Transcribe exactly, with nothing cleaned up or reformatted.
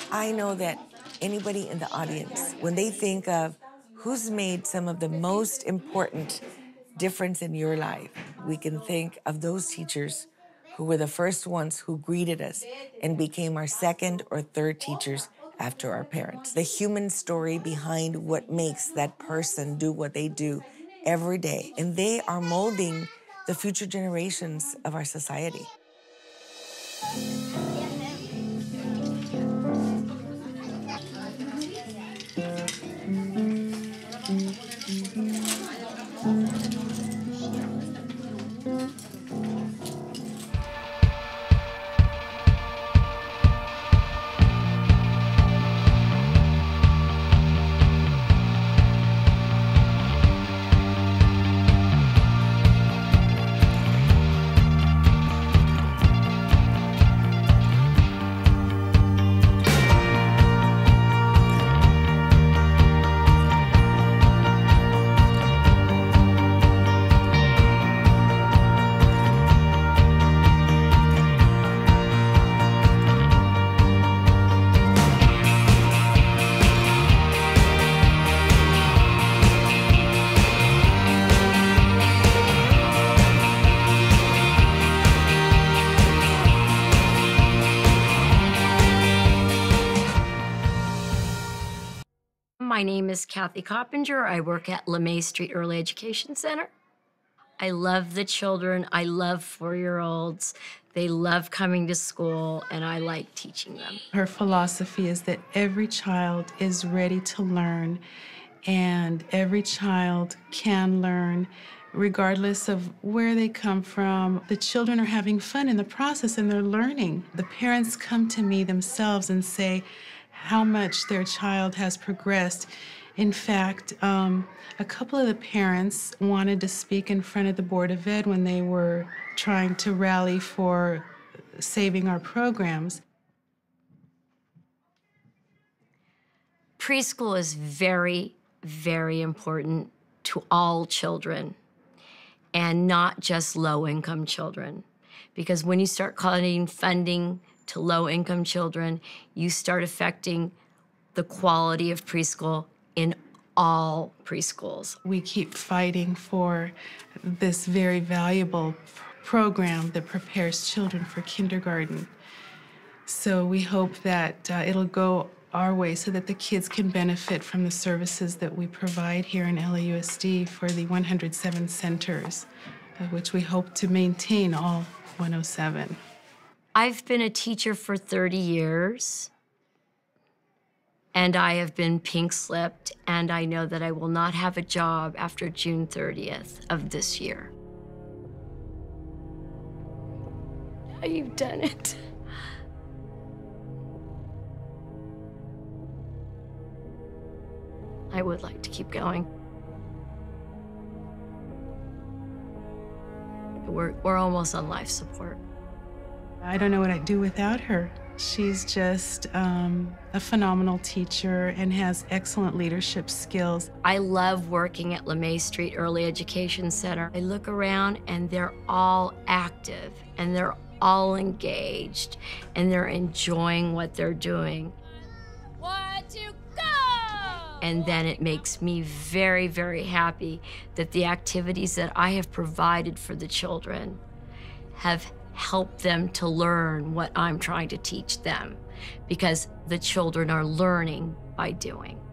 I know that anybody in the audience, when they think of who's made some of the most important difference in your life, we can think of those teachers who were the first ones who greeted us and became our second or third teachers after our parents. The human story behind what makes that person do what they do every day. And they are molding the future generations of our society. My name is Kathy Coppinger. I work at LeMay Street Early Education Center. I love the children. I love four-year-olds. They love coming to school, and I like teaching them. Her philosophy is that every child is ready to learn, and every child can learn regardless of where they come from. The children are having fun in the process, and they're learning. The parents come to me themselves and say how much their child has progressed. In fact, um, a couple of the parents wanted to speak in front of the Board of Ed when they were trying to rally for saving our programs. Preschool is very, very important to all children, and not just low-income children. Because when you start cutting funding to low-income children, you start affecting the quality of preschool in all preschools. We keep fighting for this very valuable program that prepares children for kindergarten. So we hope that uh, it'll go our way so that the kids can benefit from the services that we provide here in L A U S D for the one hundred seven centers, uh, which we hope to maintain all one oh seven. I've been a teacher for thirty years, and I have been pink-slipped, and I know that I will not have a job after June thirtieth of this year. You've done it. I would like to keep going. We're, we're almost on life support. I don't know what I'd do without her. She's just um, a phenomenal teacher and has excellent leadership skills. I love working at LeMay Street Early Education Center. I look around and they're all active and they're all engaged and they're enjoying what they're doing. One, two, go! And then it makes me very, very happy that the activities that I have provided for the children have helped them to learn what I'm trying to teach them, because the children are learning by doing.